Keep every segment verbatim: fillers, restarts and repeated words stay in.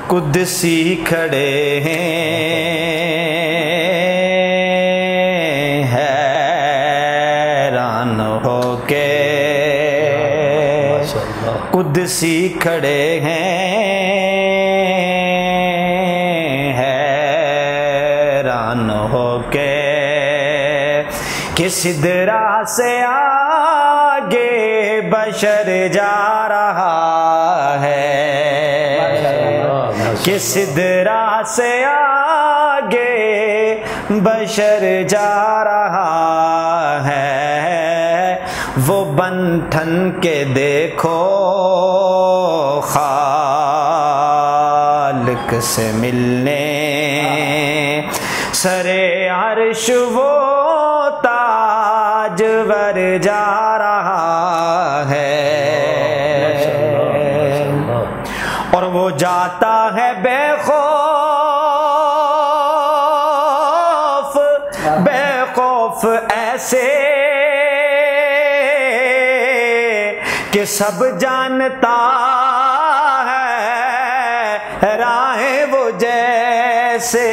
قدسی کھڑے ہیں حیران ہو کے، قدسی کھڑے ہیں حیران ہو کے، کہ سدرا سے آگے بشر جا رہا ہے، کہ سدرا سے آگے بشر جا رہا ہے، وہ بن ٹھن کے دیکھو خالق سے ملنے، سرے عرش وہ تاجور جا رہا ہے، اور وہ جاتا ہے بے خوف بے خوف ایسے کہ سب جانتا ہے راہیں وہ جیسے،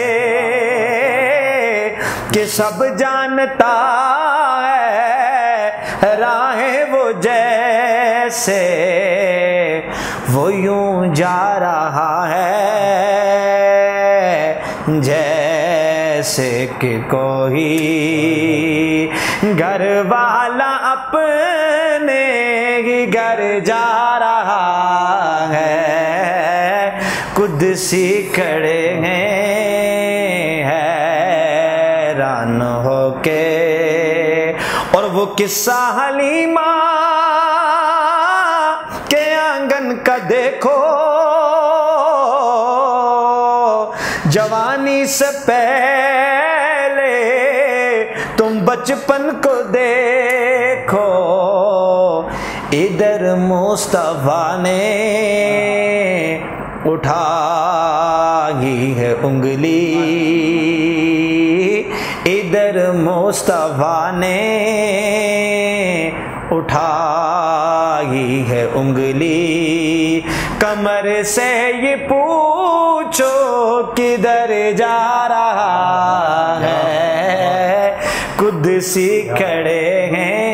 کہ سب جانتا ہے راہیں وہ جیسے، وہ یوں جا رہا ہے جیسے کہ کوئی گھر والا اپنے ہی گھر جا رہا ہے، قدسی کھڑے ہیں حیران ہو کے، اور وہ قصہ حلیمہ کے آنگن کا دیکھو، جوانی سے پہلے تم بچپن کو دیکھو، ادھر مصطفیٰ نے اٹھائی ہے انگلی، ادھر مصطفیٰ نے اٹھائی ہے انگلی، کمر سے یہ پوچھو کدھر جا رہا ہے، قدسی کھڑے ہیں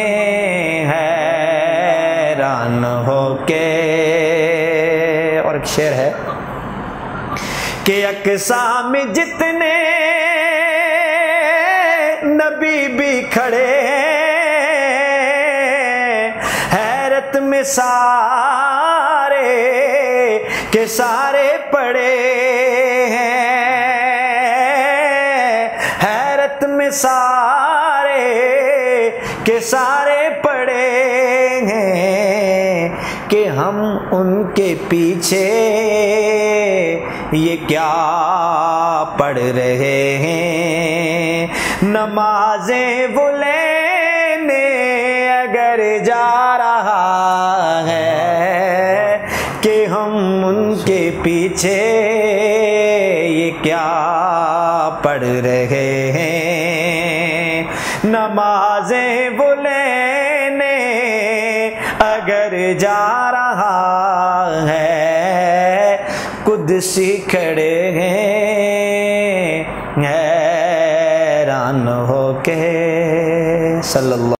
حیران ہو کے۔ اور ایک شعر ہے کہ اقسام میں جتنے نبی بھی کھڑے ہیں، حیرت میں سارے کے سارے پڑے ہیں، حیرت میں سارے کے سارے پڑے ہیں، کہ ہم ان کے پیچھے یہ کیا پڑھ رہے ہیں، نمازیں وہ لینے اگر جا رہا ہے، کہ ہم ان کے پیچھے یہ کیا پڑھ رہے ہیں، نمازیں وہ لینے اگر جا رہا ہے، قدسی کھڑے ہیں حیران ہو کے۔ صلی اللہ